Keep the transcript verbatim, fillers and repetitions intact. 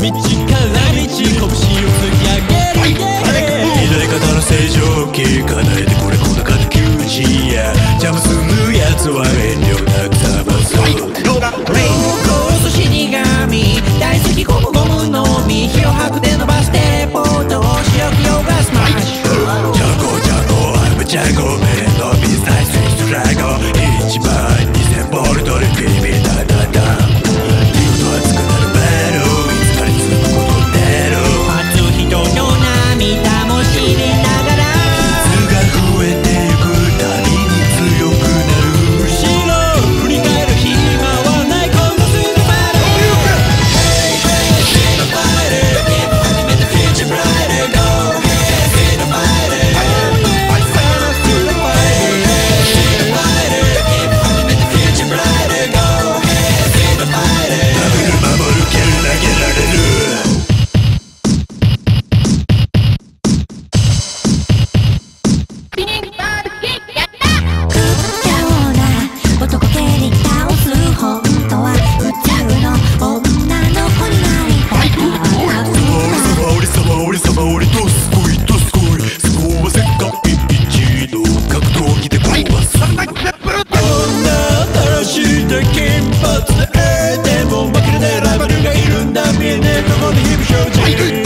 道から道拳を突き上げる左肩の正常期叶えてこれこの肩球児や邪魔するやつは遠慮なくさばそう殺す死神大好きゴムゴムの実火を吐くで伸ばしてポートを白くヨガスマッシュジャコジャコアイムジャコメンのビスタイスイストラゴいちまんにせんボルトでビリビリダダダン見事熱くなるメロいつかに続くこと出る待つ人の涙も知りながら傷が増えてゆくたびに強くなる後ろ振り返る暇はないこのスーパーHey, hey, see the fighter Get make the future brighter Go, hey, see the fighter I sign up to the fighter Hey, see the fighter Get make the future brighter Go, hey, see the fighter 守る蹴る投げられる男蹴り倒す本当は普通の女の子になりたい俺様俺様俺様俺とすごいとすごいすごいは世界一の格闘技で壊すこんな新しい金髪ででも負けるねライバルがいるんだ見えねえとこで日々精進